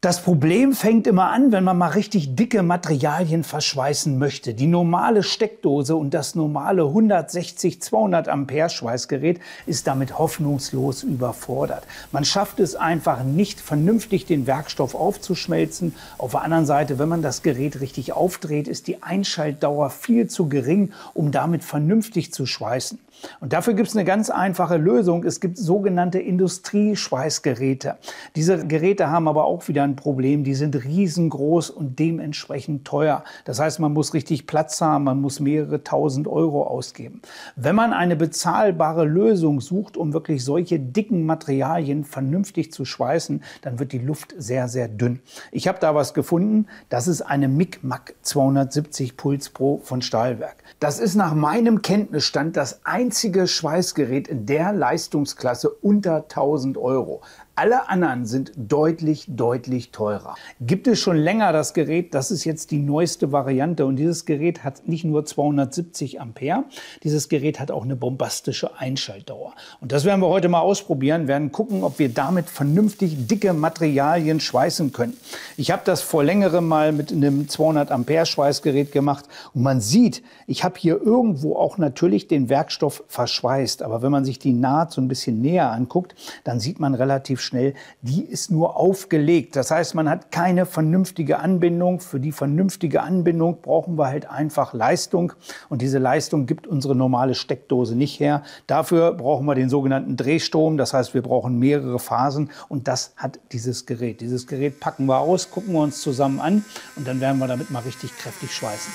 Das Problem fängt immer an, wenn man mal richtig dicke Materialien verschweißen möchte. Die normale Steckdose und das normale 160-200 Ampere Schweißgerät ist damit hoffnungslos überfordert. Man schafft es einfach nicht, vernünftig den Werkstoff aufzuschmelzen. Auf der anderen Seite, wenn man das Gerät richtig aufdreht, ist die Einschaltdauer viel zu gering, um damit vernünftig zu schweißen. Und dafür gibt es eine ganz einfache Lösung. Es gibt sogenannte Industrieschweißgeräte. Diese Geräte haben aber auch wieder ein Problem. Die sind riesengroß und dementsprechend teuer. Das heißt, man muss richtig Platz haben, man muss mehrere tausend Euro ausgeben. Wenn man eine bezahlbare Lösung sucht, um wirklich solche dicken Materialien vernünftig zu schweißen, dann wird die Luft sehr, sehr dünn. Ich habe da was gefunden. Das ist eine Mic-Mac 270 Puls Pro von Stahlwerk. Das ist nach meinem Kenntnisstand das einzige Schweißgerät in der Leistungsklasse unter 1000 Euro. Alle anderen sind deutlich teurer. Gibt es schon länger das Gerät, das ist jetzt die neueste Variante und dieses Gerät hat nicht nur 270 Ampere, dieses Gerät hat auch eine bombastische Einschaltdauer. Und das werden wir heute mal ausprobieren, werden gucken, ob wir damit vernünftig dicke Materialien schweißen können. Ich habe das vor längerem mal mit einem 200 Ampere Schweißgerät gemacht und man sieht, ich habe hier irgendwo auch natürlich den Werkstoff verschweißt, aber wenn man sich die Naht so ein bisschen näher anguckt, dann sieht man relativ schnell, die ist nur aufgelegt. Das heißt, man hat keine vernünftige Anbindung. Für die vernünftige Anbindung brauchen wir halt einfach Leistung. Und diese Leistung gibt unsere normale Steckdose nicht her. Dafür brauchen wir den sogenannten Drehstrom. Das heißt, wir brauchen mehrere Phasen. Und das hat dieses Gerät. Dieses Gerät packen wir aus, gucken wir uns zusammen an. Und dann werden wir damit mal richtig kräftig schweißen.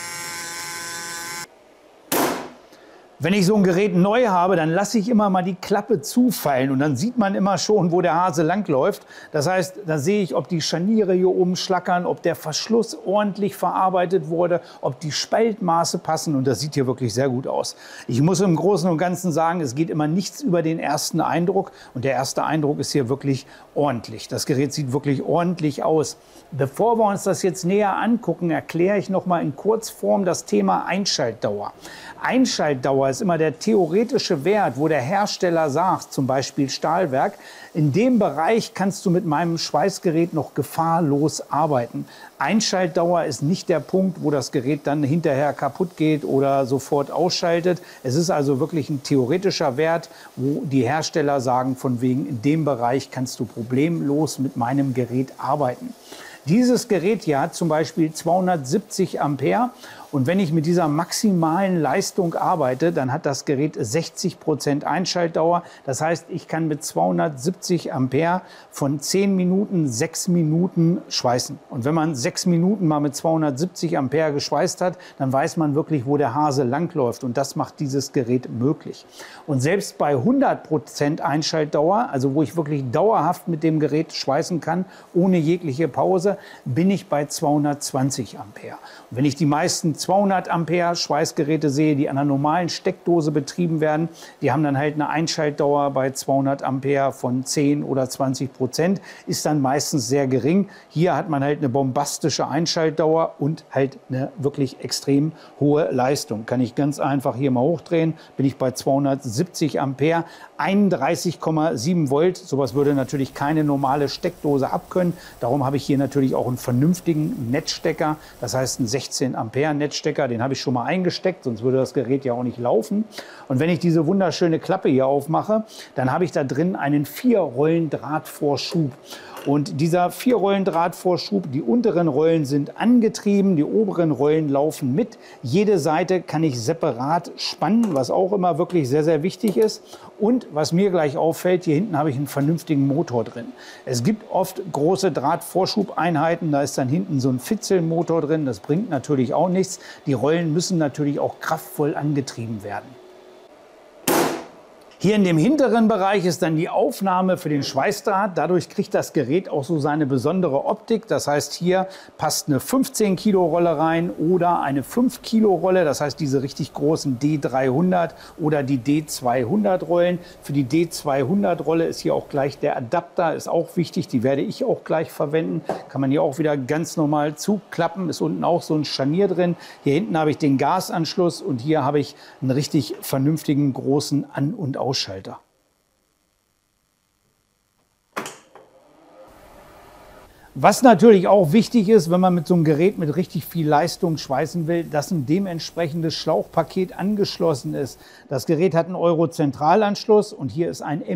Wenn ich so ein Gerät neu habe, dann lasse ich immer mal die Klappe zufallen und dann sieht man immer schon, wo der Hase langläuft. Das heißt, da sehe ich, ob die Scharniere hier oben schlackern, ob der Verschluss ordentlich verarbeitet wurde, ob die Spaltmaße passen und das sieht hier wirklich sehr gut aus. Ich muss im Großen und Ganzen sagen, es geht immer nichts über den ersten Eindruck und der erste Eindruck ist hier wirklich ordentlich. Das Gerät sieht wirklich ordentlich aus. Bevor wir uns das jetzt näher angucken, erkläre ich noch mal in Kurzform das Thema Einschaltdauer. Einschaltdauer ist immer der theoretische Wert, wo der Hersteller sagt, zum Beispiel Stahlwerk, in dem Bereich kannst du mit meinem Schweißgerät noch gefahrlos arbeiten. Einschaltdauer ist nicht der Punkt, wo das Gerät dann hinterher kaputt geht oder sofort ausschaltet. Es ist also wirklich ein theoretischer Wert, wo die Hersteller sagen, von wegen in dem Bereich kannst du problemlos mit meinem Gerät arbeiten. Dieses Gerät hier hat zum Beispiel 270 Ampere und wenn ich mit dieser maximalen Leistung arbeite, dann hat das Gerät 60% Einschaltdauer. Das heißt, ich kann mit 270 Ampere von 10 Minuten 6 Minuten schweißen. Und wenn man 6 Minuten mal mit 270 Ampere geschweißt hat, dann weiß man wirklich, wo der Hase langläuft. Und das macht dieses Gerät möglich. Und selbst bei 100% Einschaltdauer, also wo ich wirklich dauerhaft mit dem Gerät schweißen kann, ohne jegliche Pause, bin ich bei 220 Ampere. Und wenn ich die meisten 200 Ampere Schweißgeräte sehe, die an einer normalen Steckdose betrieben werden, die haben dann halt eine Einschaltdauer bei 200 Ampere von 10 oder 20%, ist dann meistens sehr gering. Hier hat man halt eine bombastische Einschaltdauer und halt eine wirklich extrem hohe Leistung. Kann ich ganz einfach hier mal hochdrehen, bin ich bei 270 Ampere, 31,7 Volt. Sowas würde natürlich keine normale Steckdose abkönnen. Darum habe ich hier natürlich auch einen vernünftigen Netzstecker, das heißt einen 16 Ampere Netzstecker, den habe ich schon mal eingesteckt, sonst würde das Gerät ja auch nicht laufen. Und wenn ich diese wunderschöne Klappe hier aufmache, dann habe ich da drin einen 4-Rollen-Drahtvorschub. Und dieser 4-Rollen-Drahtvorschub, die unteren Rollen sind angetrieben, die oberen Rollen laufen mit. Jede Seite kann ich separat spannen, was auch immer wirklich sehr, sehr wichtig ist. Und was mir gleich auffällt, hier hinten habe ich einen vernünftigen Motor drin. Es gibt oft große Drahtvorschubeinheiten, da ist dann hinten so ein Fitzelmotor drin. Das bringt natürlich auch nichts. Die Rollen müssen natürlich auch kraftvoll angetrieben werden. Hier in dem hinteren Bereich ist dann die Aufnahme für den Schweißdraht. Dadurch kriegt das Gerät auch so seine besondere Optik. Das heißt, hier passt eine 15 Kilo Rolle rein oder eine 5 Kilo Rolle. Das heißt, diese richtig großen D300 oder die D200 Rollen. Für die D200 Rolle ist hier auch gleich der Adapter, ist auch wichtig. Die werde ich auch gleich verwenden. Kann man hier auch wieder ganz normal zuklappen. Ist unten auch so ein Scharnier drin. Hier hinten habe ich den Gasanschluss und hier habe ich einen richtig vernünftigen großen An- und Ausschalter. Was natürlich auch wichtig ist, wenn man mit so einem Gerät mit richtig viel Leistung schweißen will, dass ein dementsprechendes Schlauchpaket angeschlossen ist. Das Gerät hat einen Euro-Zentralanschluss und hier ist ein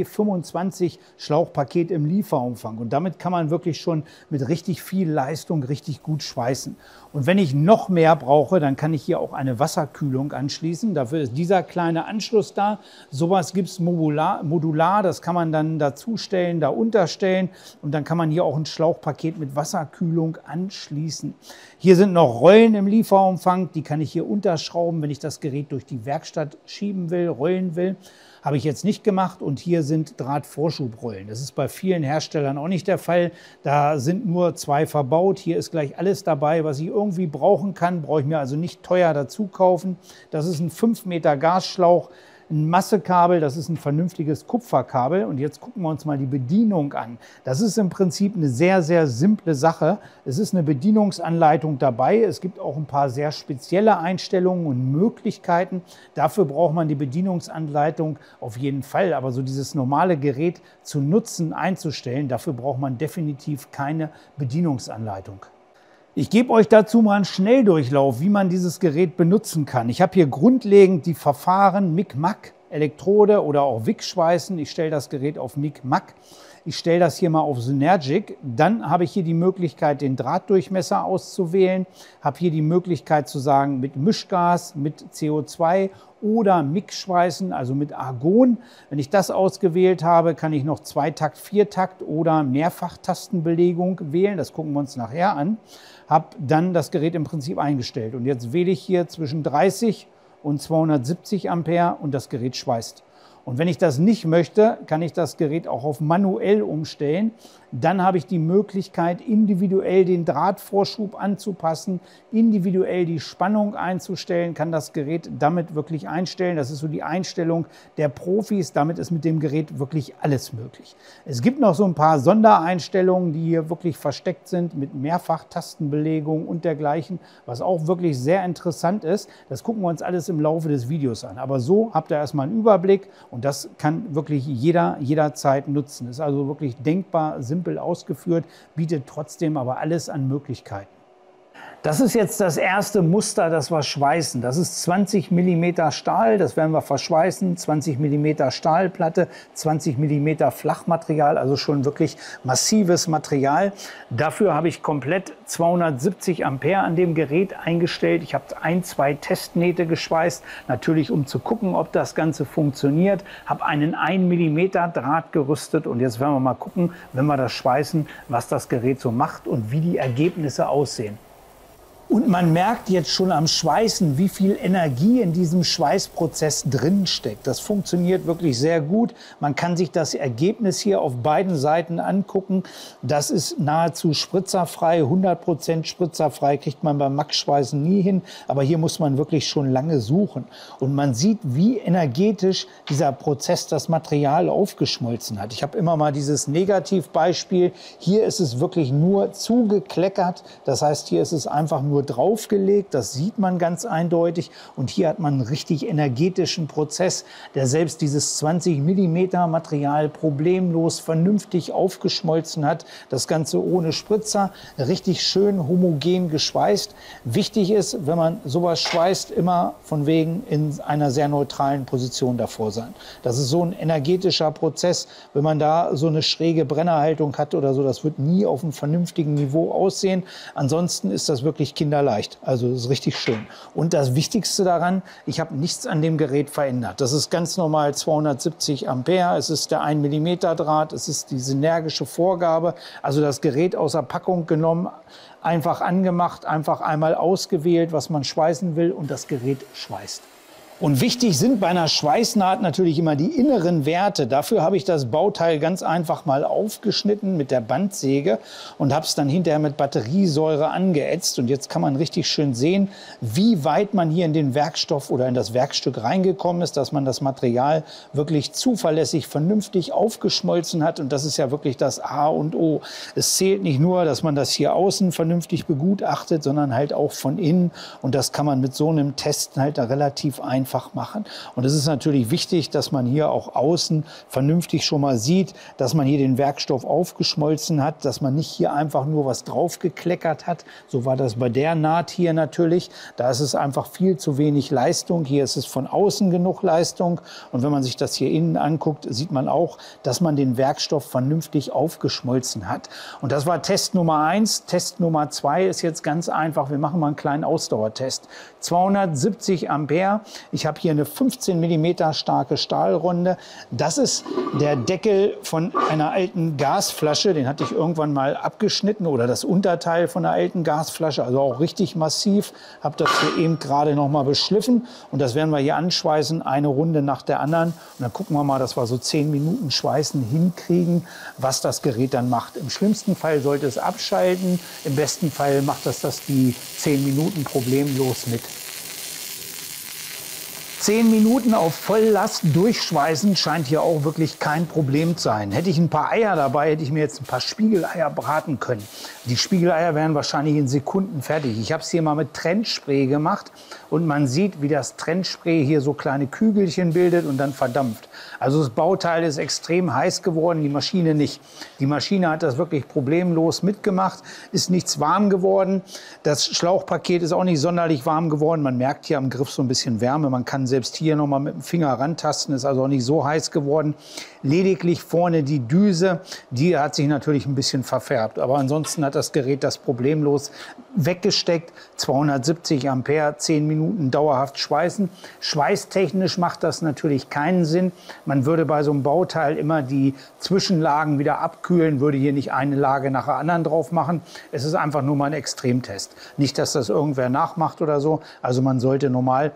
MB25 Schlauchpaket im Lieferumfang. Und damit kann man wirklich schon mit richtig viel Leistung richtig gut schweißen. Und wenn ich noch mehr brauche, dann kann ich hier auch eine Wasserkühlung anschließen. Dafür ist dieser kleine Anschluss da. Sowas gibt es modular, das kann man dann dazustellen, da unterstellen und dann kann man hier auch ein Schlauchpaket mit Wasserkühlung anschließen. Hier sind noch Rollen im Lieferumfang, die kann ich hier unterschrauben, wenn ich das Gerät durch die Werkstatt schieben will, rollen will. Habe ich jetzt nicht gemacht und hier sind Drahtvorschubrollen. Das ist bei vielen Herstellern auch nicht der Fall. Da sind nur 2 verbaut. Hier ist gleich alles dabei, was ich irgendwie brauchen kann. Brauche ich mir also nicht teuer dazu kaufen. Das ist ein 5 Meter Gasschlauch. Ein Massekabel, das ist ein vernünftiges Kupferkabel. Und jetzt gucken wir uns mal die Bedienung an. Das ist im Prinzip eine sehr, sehr simple Sache. Es ist eine Bedienungsanleitung dabei. Es gibt auch ein paar sehr spezielle Einstellungen und Möglichkeiten. Dafür braucht man die Bedienungsanleitung auf jeden Fall. Aber so dieses normale Gerät zu nutzen, einzustellen, dafür braucht man definitiv keine Bedienungsanleitung. Ich gebe euch dazu mal einen Schnelldurchlauf, wie man dieses Gerät benutzen kann. Ich habe hier grundlegend die Verfahren MIG-MAG, Elektrode oder auch Wickschweißen. Ich stelle das Gerät auf MIG-MAG. Ich stelle das hier mal auf Synergic. Dann habe ich hier die Möglichkeit, den Drahtdurchmesser auszuwählen. Habe hier die Möglichkeit zu sagen, mit Mischgas, mit CO2 oder MIG-Schweißen, also mit Argon. Wenn ich das ausgewählt habe, kann ich noch Zweitakt, Viertakt oder Mehrfachtastenbelegung wählen. Das gucken wir uns nachher an. Habe dann das Gerät im Prinzip eingestellt. Und jetzt wähle ich hier zwischen 30 und 270 Ampere und das Gerät schweißt. Und wenn ich das nicht möchte, kann ich das Gerät auch auf manuell umstellen. Dann habe ich die Möglichkeit, individuell den Drahtvorschub anzupassen, individuell die Spannung einzustellen, kann das Gerät damit wirklich einstellen. Das ist so die Einstellung der Profis. Damit ist mit dem Gerät wirklich alles möglich. Es gibt noch so ein paar Sondereinstellungen, die hier wirklich versteckt sind mit Mehrfachtastenbelegung und dergleichen, was auch wirklich sehr interessant ist. Das gucken wir uns alles im Laufe des Videos an. Aber so habt ihr erstmal einen Überblick und das kann wirklich jeder jederzeit nutzen. Ist also wirklich denkbar simpel ausgeführt, bietet trotzdem aber alles an Möglichkeiten. Das ist jetzt das erste Muster, das wir schweißen. Das ist 20 mm Stahl, das werden wir verschweißen, 20 mm Stahlplatte, 20 mm Flachmaterial, also schon wirklich massives Material. Dafür habe ich komplett 270 Ampere an dem Gerät eingestellt. Ich habe 1, 2 Testnähte geschweißt, natürlich um zu gucken, ob das Ganze funktioniert. Habe einen 1 mm Draht gerüstet und jetzt werden wir mal gucken, wenn wir das schweißen, was das Gerät so macht und wie die Ergebnisse aussehen. Und man merkt jetzt schon am Schweißen, wie viel Energie in diesem Schweißprozess drin steckt. Das funktioniert wirklich sehr gut. Man kann sich das Ergebnis hier auf beiden Seiten angucken. Das ist nahezu spritzerfrei, 100% spritzerfrei, kriegt man beim Max-Schweißen nie hin. Aber hier muss man wirklich schon lange suchen. Und man sieht, wie energetisch dieser Prozess das Material aufgeschmolzen hat. Ich habe immer mal dieses Negativbeispiel. Hier ist es wirklich nur zugekleckert. Das heißt, hier ist es einfach nur draufgelegt, das sieht man ganz eindeutig und hier hat man einen richtig energetischen Prozess, der selbst dieses 20 mm Material problemlos vernünftig aufgeschmolzen hat, das Ganze ohne Spritzer, richtig schön homogen geschweißt. Wichtig ist, wenn man sowas schweißt, immer von wegen in einer sehr neutralen Position davor sein. Das ist so ein energetischer Prozess, wenn man da so eine schräge Brennerhaltung hat oder so, das wird nie auf einem vernünftigen Niveau aussehen. Ansonsten ist das wirklich kinderleicht. Also das ist richtig schön. Und das Wichtigste daran, ich habe nichts an dem Gerät verändert. Das ist ganz normal 270 Ampere. Es ist der 1 mm Draht. Es ist die synergische Vorgabe. Also das Gerät aus der Packung genommen, einfach angemacht, einfach einmal ausgewählt, was man schweißen will und das Gerät schweißt. Und wichtig sind bei einer Schweißnaht natürlich immer die inneren Werte. Dafür habe ich das Bauteil ganz einfach mal aufgeschnitten mit der Bandsäge und habe es dann hinterher mit Batteriesäure angeätzt. Und jetzt kann man richtig schön sehen, wie weit man hier in den Werkstoff oder in das Werkstück reingekommen ist, dass man das Material wirklich zuverlässig, vernünftig aufgeschmolzen hat. Und das ist ja wirklich das A und O. Es zählt nicht nur, dass man das hier außen vernünftig begutachtet, sondern halt auch von innen. Und das kann man mit so einem Test halt da relativ einfach einfach machen. Und es ist natürlich wichtig, dass man hier auch außen vernünftig schon mal sieht, dass man hier den Werkstoff aufgeschmolzen hat, dass man nicht hier einfach nur was draufgekleckert hat. So war das bei der Naht hier natürlich. Da ist es einfach viel zu wenig Leistung. Hier ist es von außen genug Leistung. Und wenn man sich das hier innen anguckt, sieht man auch, dass man den Werkstoff vernünftig aufgeschmolzen hat. Und das war Test Nummer 1. Test Nummer 2 ist jetzt ganz einfach. Wir machen mal einen kleinen Ausdauertest. 270 Ampere. Ich habe hier eine 15 mm starke Stahlrunde. Das ist der Deckel von einer alten Gasflasche. Den hatte ich irgendwann mal abgeschnitten oder das Unterteil von einer alten Gasflasche. Also auch richtig massiv. Habe das hier eben gerade noch mal beschliffen. Und das werden wir hier anschweißen, eine Runde nach der anderen. Und dann gucken wir mal, dass wir so 10 Minuten Schweißen hinkriegen, was das Gerät dann macht. Im schlimmsten Fall sollte es abschalten. Im besten Fall macht das die 10 Minuten problemlos mit. 10 Minuten auf Volllast durchschweißen scheint hier auch wirklich kein Problem zu sein. Hätte ich ein paar Eier dabei, hätte ich mir jetzt ein paar Spiegeleier braten können. Die Spiegeleier wären wahrscheinlich in Sekunden fertig. Ich habe es hier mal mit Trennspray gemacht und man sieht, wie das Trennspray hier so kleine Kügelchen bildet und dann verdampft. Also das Bauteil ist extrem heiß geworden, die Maschine nicht. Die Maschine hat das wirklich problemlos mitgemacht, ist nichts warm geworden. Das Schlauchpaket ist auch nicht sonderlich warm geworden. Man merkt hier am Griff so ein bisschen Wärme. Man kann selbst hier noch mal mit dem Finger rantasten, ist also auch nicht so heiß geworden. Lediglich vorne die Düse, die hat sich natürlich ein bisschen verfärbt. Aber ansonsten hat das Gerät das problemlos weggesteckt. 270 Ampere, 10 Minuten dauerhaft schweißen. Schweißtechnisch macht das natürlich keinen Sinn. Man würde bei so einem Bauteil immer die Zwischenlagen wieder abkühlen, würde hier nicht eine Lage nach der anderen drauf machen. Es ist einfach nur mal ein Extremtest. Nicht, dass das irgendwer nachmacht oder so. Also man sollte normal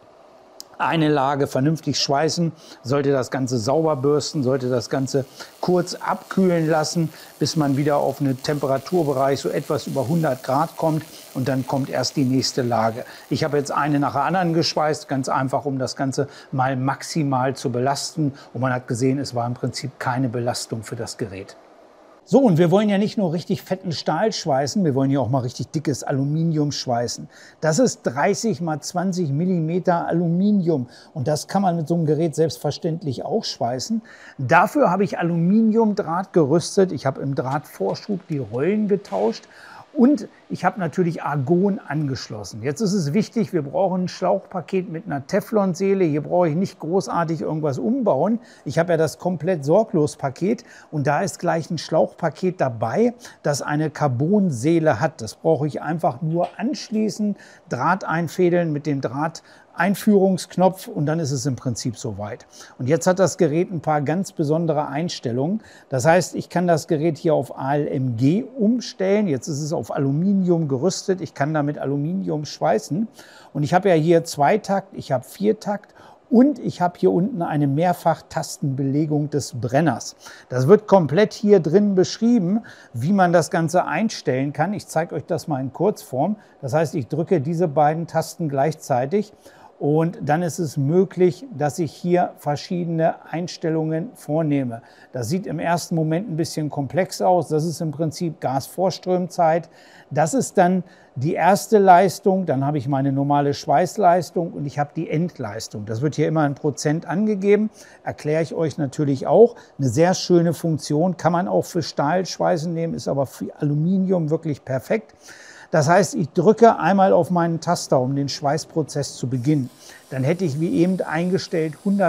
eine Lage vernünftig schweißen, sollte das Ganze sauber bürsten, sollte das Ganze kurz abkühlen lassen, bis man wieder auf einen Temperaturbereich so etwas über 100 Grad kommt und dann kommt erst die nächste Lage. Ich habe jetzt eine nach der anderen geschweißt, ganz einfach, um das Ganze mal maximal zu belasten. Und man hat gesehen, es war im Prinzip keine Belastung für das Gerät. So, und wir wollen ja nicht nur richtig fetten Stahl schweißen, wir wollen ja auch mal richtig dickes Aluminium schweißen. Das ist 30 mal 20 mm Aluminium und das kann man mit so einem Gerät selbstverständlich auch schweißen. Dafür habe ich Aluminiumdraht gerüstet. Ich habe im Drahtvorschub die Rollen getauscht. Und ich habe natürlich Argon angeschlossen. Jetzt ist es wichtig, wir brauchen ein Schlauchpaket mit einer Teflonseele. Hier brauche ich nicht großartig irgendwas umbauen. Ich habe ja das komplett sorglos Paket und da ist gleich ein Schlauchpaket dabei, das eine Carbonseele hat. Das brauche ich einfach nur anschließen, Draht einfädeln mit dem Drahteinführungsknopf und dann ist es im Prinzip soweit. Und jetzt hat das Gerät ein paar ganz besondere Einstellungen. Das heißt, ich kann das Gerät hier auf ALMG umstellen. Jetzt ist es auf Aluminium gerüstet. Ich kann damit Aluminium schweißen. Und ich habe ja hier Zweitakt, ich habe Viertakt. Und ich habe hier unten eine Mehrfach-Tastenbelegung des Brenners. Das wird komplett hier drin beschrieben, wie man das Ganze einstellen kann. Ich zeige euch das mal in Kurzform. Das heißt, ich drücke diese beiden Tasten gleichzeitig und dann ist es möglich, dass ich hier verschiedene Einstellungen vornehme. Das sieht im ersten Moment ein bisschen komplex aus. Das ist im Prinzip Gasvorströmzeit. Das ist dann die erste Leistung, dann habe ich meine normale Schweißleistung und ich habe die Endleistung. Das wird hier immer in Prozent angegeben, erkläre ich euch natürlich auch. Eine sehr schöne Funktion, kann man auch für Stahlschweißen nehmen, ist aber für Aluminium wirklich perfekt. Das heißt, ich drücke einmal auf meinen Taster, um den Schweißprozess zu beginnen. Dann hätte ich wie eben eingestellt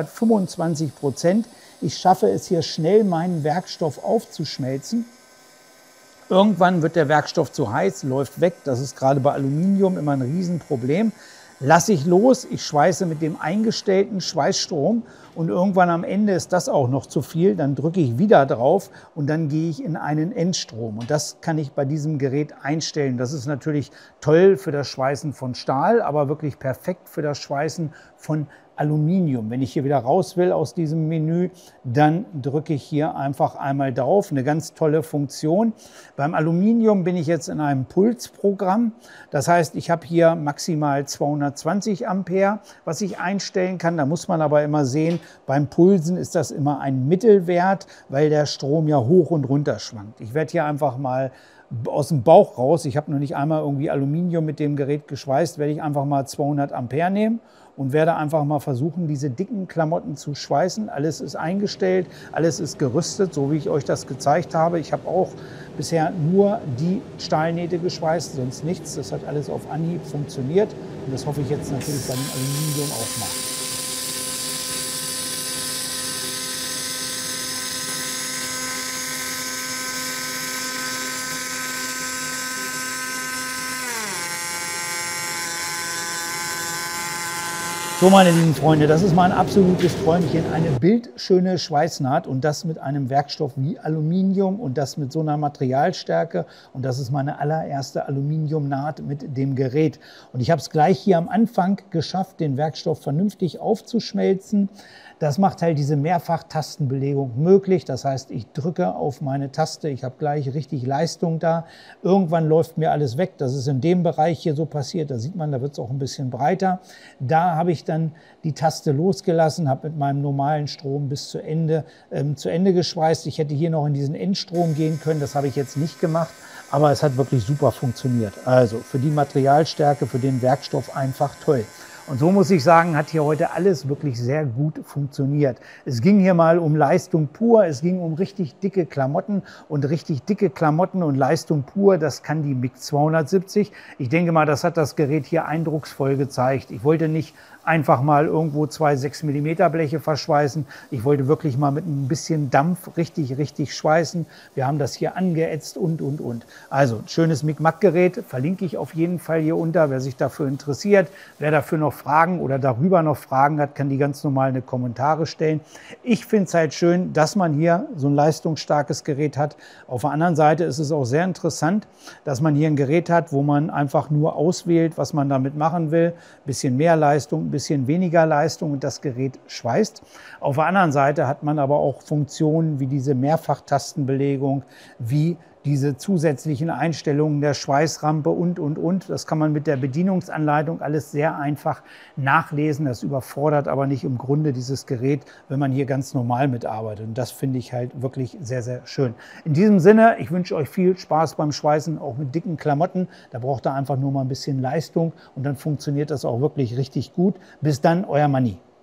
125%. Ich schaffe es hier schnell, meinen Werkstoff aufzuschmelzen. Irgendwann wird der Werkstoff zu heiß, läuft weg. Das ist gerade bei Aluminium immer ein Riesenproblem. Lasse ich los, ich schweiße mit dem eingestellten Schweißstrom und irgendwann am Ende ist das auch noch zu viel. Dann drücke ich wieder drauf und dann gehe ich in einen Endstrom. Und das kann ich bei diesem Gerät einstellen. Das ist natürlich toll für das Schweißen von Stahl, aber wirklich perfekt für das Schweißen von Aluminium. Wenn ich hier wieder raus will aus diesem Menü, dann drücke ich hier einfach einmal drauf. Eine ganz tolle Funktion. Beim Aluminium bin ich jetzt in einem Pulsprogramm. Das heißt, ich habe hier maximal 220 Ampere, was ich einstellen kann. Da muss man aber immer sehen, beim Pulsen ist das immer ein Mittelwert, weil der Strom ja hoch und runter schwankt. Ich werde hier einfach mal aus dem Bauch raus, ich habe noch nicht einmal irgendwie Aluminium mit dem Gerät geschweißt, werde ich einfach mal 200 Ampere nehmen und werde einfach mal versuchen, diese dicken Klamotten zu schweißen. Alles ist eingestellt, alles ist gerüstet, so wie ich euch das gezeigt habe. Ich habe auch bisher nur die Stahlnähte geschweißt, sonst nichts. Das hat alles auf Anhieb funktioniert und das hoffe ich jetzt natürlich bei dem Aluminium auch mal. So, meine lieben Freunde, das ist mein absolutes Träumchen, eine bildschöne Schweißnaht und das mit einem Werkstoff wie Aluminium und das mit so einer Materialstärke und das ist meine allererste Aluminiumnaht mit dem Gerät. Und ich habe es gleich hier am Anfang geschafft, den Werkstoff vernünftig aufzuschmelzen. Das macht halt diese Mehrfach-Tastenbelegung möglich. Das heißt, ich drücke auf meine Taste, ich habe gleich richtig Leistung da. Irgendwann läuft mir alles weg. Das ist in dem Bereich hier so passiert. Da sieht man, da wird es auch ein bisschen breiter. Da habe ich dann die Taste losgelassen, habe mit meinem normalen Strom bis zu Ende geschweißt. Ich hätte hier noch in diesen Endstrom gehen können. Das habe ich jetzt nicht gemacht. Aber es hat wirklich super funktioniert. Also für die Materialstärke, für den Werkstoff einfach toll. Und so muss ich sagen, hat hier heute alles wirklich sehr gut funktioniert. Es ging hier mal um Leistung pur, es ging um richtig dicke Klamotten und richtig dicke Klamotten und Leistung pur, das kann die MIG 270. Ich denke mal, das hat das Gerät hier eindrucksvoll gezeigt. Ich wollte nicht einfach mal irgendwo 2 6 mm Bleche verschweißen. Ich wollte wirklich mal mit ein bisschen Dampf richtig schweißen. Wir haben das hier angeätzt und. Also ein schönes MIG-MAG-Gerät verlinke ich auf jeden Fall hier unter, wer sich dafür interessiert. Wer dafür noch Fragen oder darüber noch Fragen hat, kann die ganz normal in die Kommentare stellen. Ich finde es halt schön, dass man hier so ein leistungsstarkes Gerät hat. Auf der anderen Seite ist es auch sehr interessant, dass man hier ein Gerät hat, wo man einfach nur auswählt, was man damit machen will. Ein bisschen mehr Leistung, ein bisschen weniger Leistung und das Gerät schweißt. Auf der anderen Seite hat man aber auch Funktionen wie diese Mehrfachtastenbelegung, wie diese zusätzlichen Einstellungen der Schweißrampe und. Das kann man mit der Bedienungsanleitung alles sehr einfach nachlesen. Das überfordert aber nicht im Grunde dieses Gerät, wenn man hier ganz normal mitarbeitet. Und das finde ich halt wirklich sehr schön. In diesem Sinne, ich wünsche euch viel Spaß beim Schweißen, auch mit dicken Klamotten. Da braucht ihr einfach nur mal ein bisschen Leistung und dann funktioniert das auch wirklich richtig gut. Bis dann, euer Manni.